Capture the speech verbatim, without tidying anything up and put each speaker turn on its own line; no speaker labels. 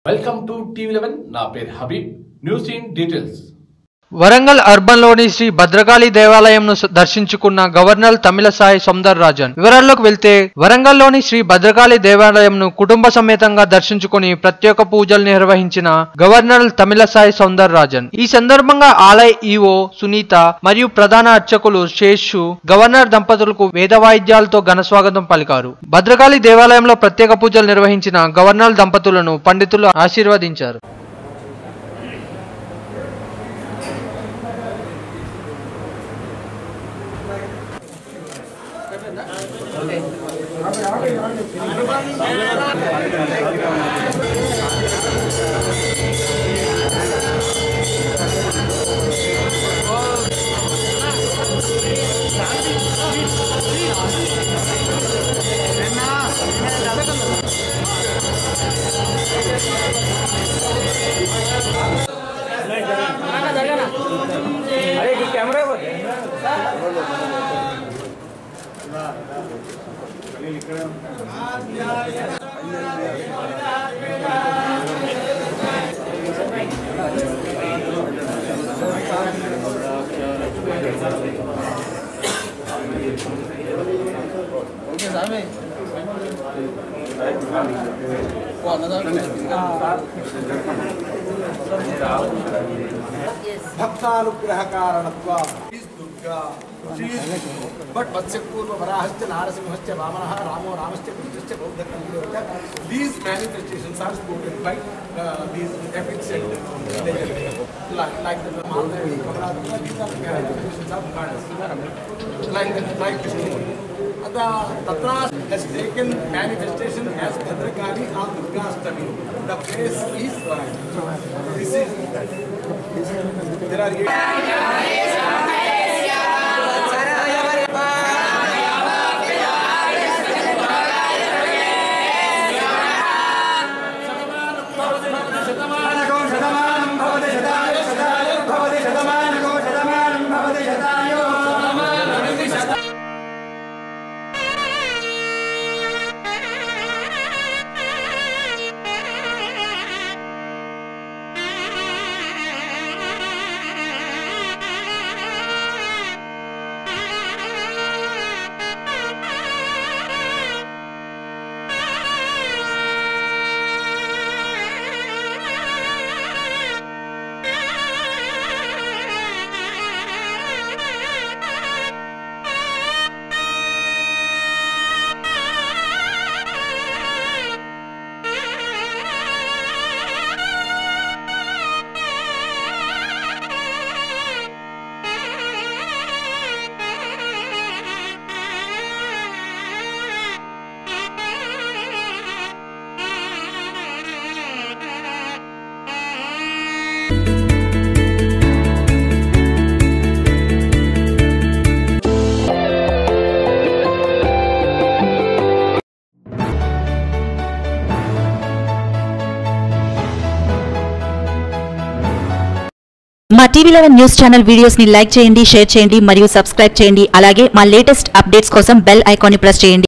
Welcome to TV eleven. నా పేరు Habib. News in details.
Warangal urban లోని శ్రీ భద్రకాళి దేవాలయంను దర్శించుకున్న గవర్నర్ తమిళసాయి సౌందరరాజన్. వివరాల్లోకి వెళ్తే వరంగల్లోని శ్రీ భద్రకాళి దేవాలయంను కుటుంబ సమేతంగా దర్శించుకుని ప్రత్యేక పూజలు నిర్వహించిన గవర్నర్ తమిళసాయి సౌందరరాజన్. ఈ సందర్భంగా ఆలయ ఈవో సునీత మరియు ప్రధాన అర్చకులు శేషు గవర్నర్ దంపతులకు వేద వాయిద్యాలతో ఘనస్వాగతం పలికారు. భద్రకాళి దేవాలయంలో ప్రత్యేక పూజలు నిర్వహించిన గవర్నర్ దంపతులను పండితులు ఆశీర్వదించారు.
अरे कैमरा
भक्तानुग्रह कारणत्वा दुर्गा बट वत्सपूर्व वराहश्च नारसिंहश्च वामनः रामो रामश्च कृष्णश्च बौद्धकल्पयोश्च. These manifestations are spoken by uh, these epics and legends like, like the Mahabharata. These are manifestations of goddess like the like Vishnu. The Tatra has taken manifestation as Bhadrakali on Durgashtami. The place is this is there are eight.
మా TV eleven news channel videos ని like చేయండి, share చేయండి మరియు subscribe చేయండి. అలాగే మా latest updates కోసం bell icon ని ప్రెస్ చేయండి.